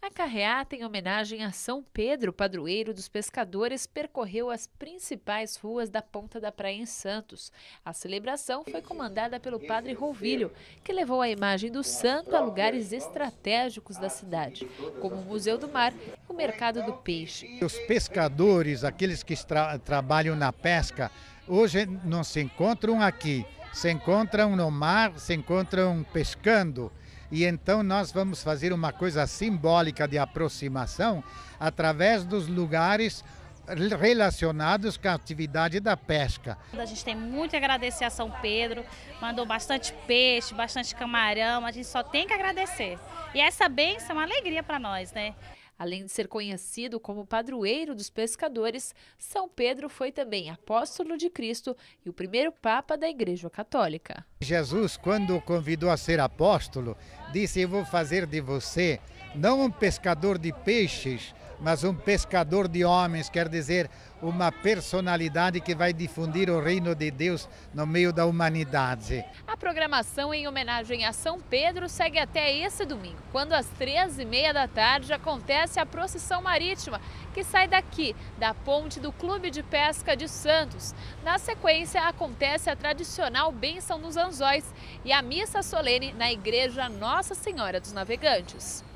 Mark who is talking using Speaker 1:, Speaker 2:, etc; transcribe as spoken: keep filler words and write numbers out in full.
Speaker 1: A carreata, em homenagem a São Pedro, padroeiro dos pescadores, percorreu as principais ruas da Ponta da Praia em Santos. A celebração foi comandada pelo padre Rouvilho, que levou a imagem do santo a lugares estratégicos da cidade, como o Museu do Mar e o Mercado do Peixe.
Speaker 2: Os pescadores, aqueles que tra trabalham na pesca, hoje não se encontram aqui, se encontram no mar, se encontram pescando. E então nós vamos fazer uma coisa simbólica de aproximação através dos lugares relacionados com a atividade da pesca.
Speaker 3: A gente tem muito a agradecer a São Pedro, mandou bastante peixe, bastante camarão, a gente só tem que agradecer. E essa bênção é uma alegria para nós, né?
Speaker 1: Além de ser conhecido como padroeiro dos pescadores, São Pedro foi também apóstolo de Cristo e o primeiro papa da Igreja Católica.
Speaker 2: Jesus, quando o convidou a ser apóstolo, disse: eu vou fazer de você não um pescador de peixes, mas um pescador de homens, quer dizer, uma personalidade que vai difundir o reino de Deus no meio da humanidade.
Speaker 1: A programação em homenagem a São Pedro segue até esse domingo, quando às três e meia da tarde acontece a procissão marítima, que sai daqui, da ponte do Clube de Pesca de Santos. Na sequência, acontece a tradicional bênção nos anzóis e a missa solene na Igreja Nossa Senhora dos Navegantes.